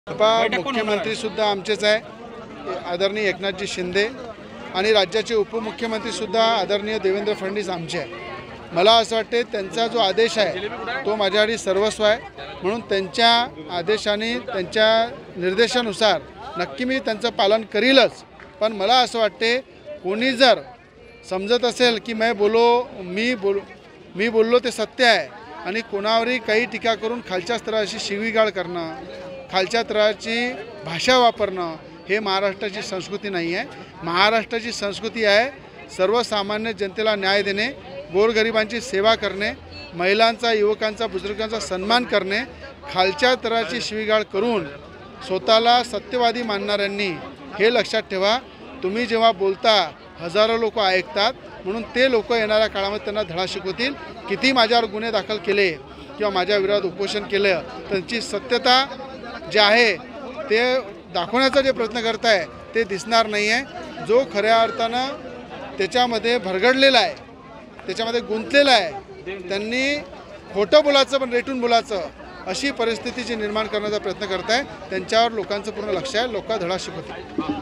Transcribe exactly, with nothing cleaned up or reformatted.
मुख्यमंत्री सुद्धा आमचेच आहे, आदरणीय एकनाथजी शिंदे, आणि राज्याचे उपमुख्यमंत्री सुद्धा आदरणीय देवेंद्र फडणवीस आमचे आहे। मला असं वाटते त्यांचा जो आदेश आहे तो माझ्यासाठी सर्वस्व आहे, म्हणून त्यांच्या आदेशाने त्यांच्या निर्देशानुसार नक्की मी त्यांचं पालन करीलच। पण मला असं वाटते कोणी जर समजत असेल की मैं बोलो मी बोल मी बोललो ते सत्य आहे आणि कोणावरही काही टीका करून खालच्या स्तराची शिवीगाळ करणं, खालच्या स्तराची भाषा वापरणं हे महाराष्ट्राची संस्कृती नाही आहे। महाराष्ट्राची संस्कृती आहे सर्वसामान्य जनतेला न्याय देणे, गोरगरिबांची सेवा करणे, महिलांचा, युवकांचा, बुजुर्गांचा सन्मान करणे। खालच्या स्तराची शिवीगाळ करून स्वतःला सत्यवादी मानणाऱ्यांनी हे लक्षात ठेवा, तुम्ही जेव्हा बोलता हजारो लोक ऐकतात, म्हणून ते लोक येणाऱ्या काळामध्ये त्यांना धडा शिकवतील। किती माझ्यावर गुन्हे दाखल केले किंवा माझ्या विरोधात उपोषण केलं त्यांची सत्यता जे आहे ते दाखवण्याचा जे प्रयत्न करताय ते दिसणार नाही आहे। जो खऱ्या अर्थानं त्याच्यामध्ये भरगडलेला आहे, त्याच्यामध्ये गुंतलेला आहे, त्यांनी खोटं बोलायचं पण रेटून बोलायचं अशी परिस्थिती जी निर्माण करण्याचा प्रयत्न करताय त्यांच्यावर लोकांचं पूर्ण लक्ष आहे, लोक धडा शिकवतील।